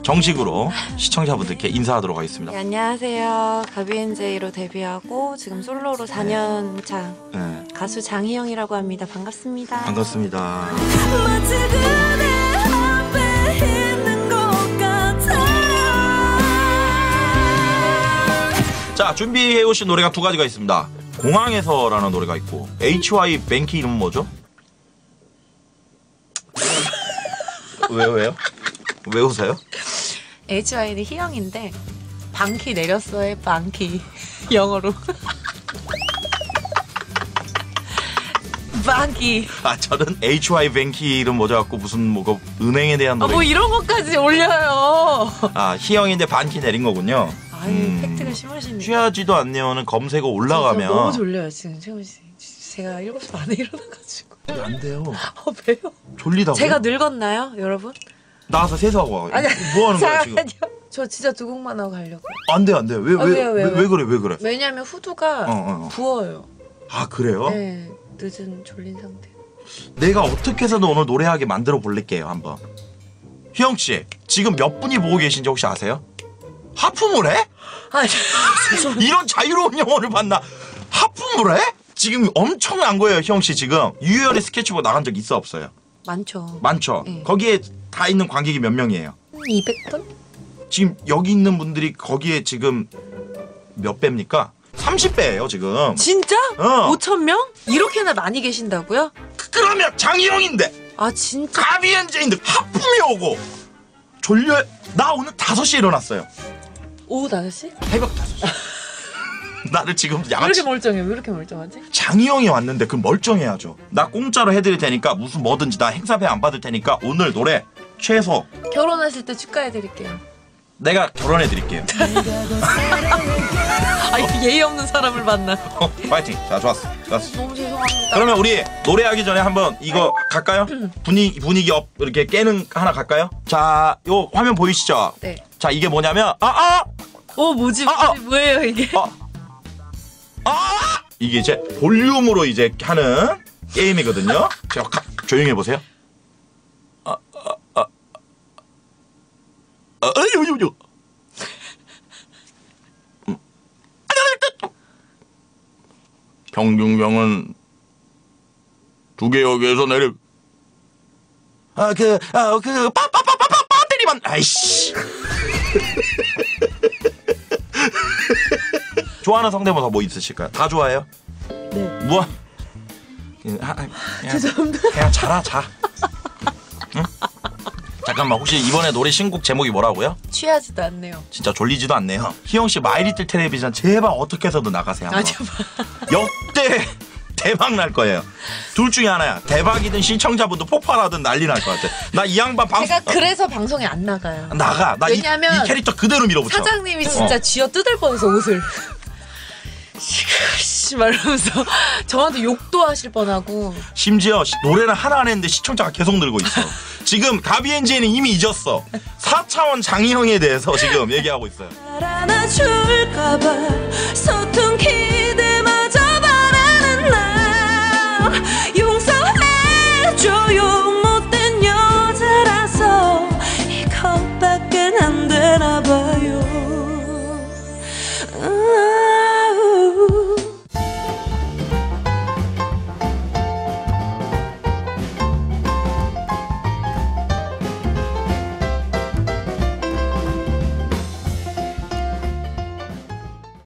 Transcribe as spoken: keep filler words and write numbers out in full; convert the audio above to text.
정식으로 시청자분들께 인사하도록 하겠습니다. 네, 안녕하세요. 가비엔제이로 데뷔하고 지금 솔로로 사 년 차 네. 가수 장희영이라고 합니다. 반갑습니다. 반갑습니다. 자, 준비해 오신 노래가 두 가지가 있습니다. 공항에서라는 노래가 있고 에이치와이 뱅키 이름은 뭐죠? 왜요 왜요? 왜 웃어요? 에이치와이는 희영인데 방키 내렸어요. 방키 영어로 방키. 아, 저는 에이치와이 뱅키 이름 뭐죠 갖고 무슨 뭐가 은행에 대한 아, 노래. 뭐 이런 것까지 올려요. 아, 희영인데 반키 내린 거군요. 아유, 음. 팩트가 심하시네. 취하지도 않네요는 검색어 올라가면 너무 졸려요 지금. 최훈 씨, 제가 일곱 시 반에 일어나가지고. 안 돼요. 어, 왜요? 졸리다고. 제가 늙었나요, 여러분? 나와서 세수하고 와. 아니, 뭐 하는 거야 지금? 잠깐만요. 저 진짜 두 곡만 하고 가려고. 안 돼, 안 돼. 왜, 아, 왜, 왜요, 왜, 왜요? 왜 그래, 왜 그래? 왜냐면 후두가 어, 어, 어. 부어요. 아, 그래요? 네, 늦은 졸린 상태. 내가 어떻게 해서든 오늘 노래하게 만들어 볼게요, 한번. 희영 씨, 지금 몇 분이 보고 계신지 혹시 아세요? 하품을 해? 아, 이런 자유로운 영혼을 봤나? 하품을 해? 지금 엄청난 거예요, 희영 씨 지금. 유열의 스케치북 나간 적 있어 없어요? 많죠. 많죠. 네. 거기에 다 있는 관객이 몇 명이에요? 이백 분? 지금 여기 있는 분들이 거기에 지금 몇 배입니까? 삼십 배예요 지금. 진짜? 어. 오천 명? 이렇게나 많이 계신다고요? 그러면 장희영인데 아, 진짜? 가비엔제인데 하품이 오고 졸려. 나 오늘 다섯 시에 일어났어요. 오후 다섯 시? 새벽 다섯 시. 나를 지금 왜 이렇게 양아치. 멀쩡해? 왜 이렇게 멀쩡하지? 장희영이 왔는데 그럼 멀쩡해야죠. 나 공짜로 해드릴 테니까 무슨 뭐든지 나 행사비 안 받을 테니까 오늘 노래 최소 결혼하실 때 축하해드릴게요. 내가 결혼해드릴게요. 아, 이렇게 예의 없는 사람을 만나. 어, 파이팅. 자, 좋았어. 좋았어. 너무 죄송합니다. 그러면 우리 노래하기 전에 한번 이거 갈까요? 분위기 분위기 업 이렇게 깨는 하나 갈까요? 자, 요 화면 보이시죠? 네. 자, 이게 뭐냐면 아 아! 어, 뭐지? 뭐지? 아, 아. 뭐예요, 이게? 아! 아! 이게 이제 볼륨으로 이제 하는 게임이거든요. 제가 가, 조용히 해 보세요. 아, 아, 아. 아, 아유, 유, 유. 음. 평균병은 두 개역에서 내려. 아, 그, 아, 그, 빠빠빠빠빠 배터리만. 아이씨. 좋아하는 성대모사 뭐 있으실까요? 다 좋아해요? 네. 뭐? 그냥, 그냥, 죄송합니다. 그냥 자라 자. 응? 잠깐만, 혹시 이번에 노래 신곡 제목이 뭐라고요? 취하지도 않네요. 진짜 졸리지도 않네요. 희영 씨 마이리틀 텔레비전 제발 어떻게 해서든 나가세요. 한번. 아, 제발. 역대 대박 날 거예요. 둘 중에 하나야. 대박이든 시청자분도 폭발하든 난리 날 것 같아. 나 이 양반 방송 제가 그래서 방송에 안 나가요. 나가. 나 이 왜냐면 이 캐릭터 그대로 밀어붙여. 사장님이 진짜 어. 쥐어 뜯을 뻔해서 옷을. 씨 말하면서 저한테 욕도 하실 뻔하고. 심지어 시- 노래는 하나 안 했는데 시청자가 계속 늘고 있어. 지금 가비엔지는 이미 잊었어. 사 차원 장희영에 대해서 지금 얘기하고 있어요. 알아줄까봐 서툰 기대마저 바라는 나 용서해줘요 못된 여자라서 이것밖엔 안 되나봐요.